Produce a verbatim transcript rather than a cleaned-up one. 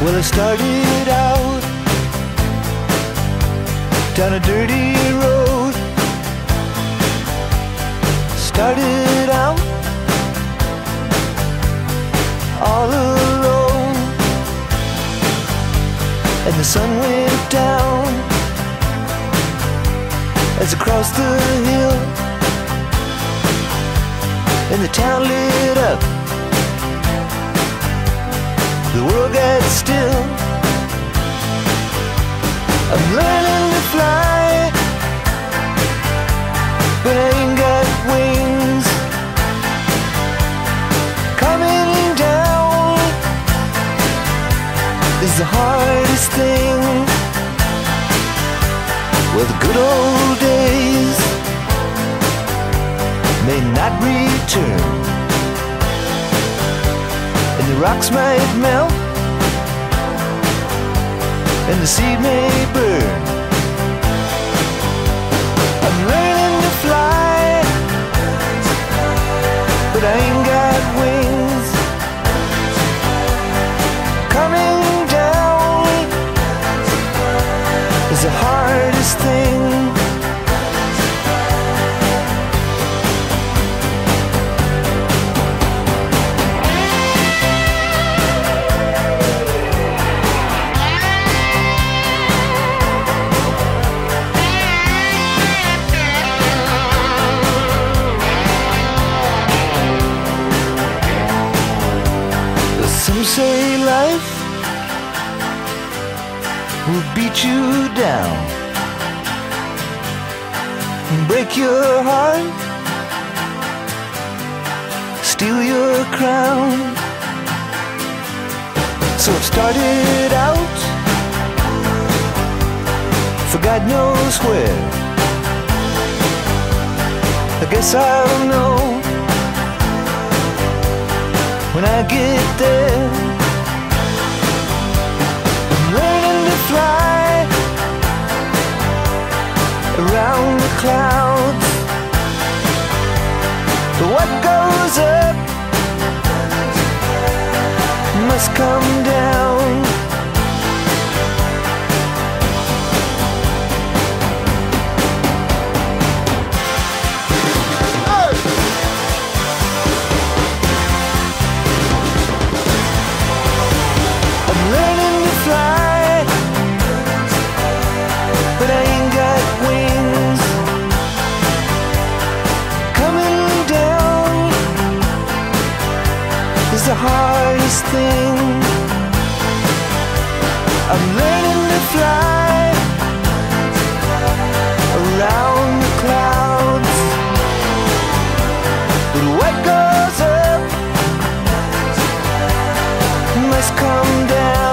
Well, I started out down a dirty road. Started out all alone, and the sun went down as I crossed the hill, and the town lit up. The world got still. I'm learning to fly, but I ain't got wings. Coming down is the hardest thing. Well, the good old days may not return, and the rocks might melt, and the sea may burn. I'm learning to fly, but I ain't got wings. Coming down is the hardest thing. Some say life will beat you down, break your heart, steal your crown. So it started out for God knows where. I guess I'll know when I get there. I'm learning to fly around the clouds, but what goes up must come down. But I ain't got wings. Coming down is the hardest thing. I'm learning to fly around the clouds, but what goes up must come down.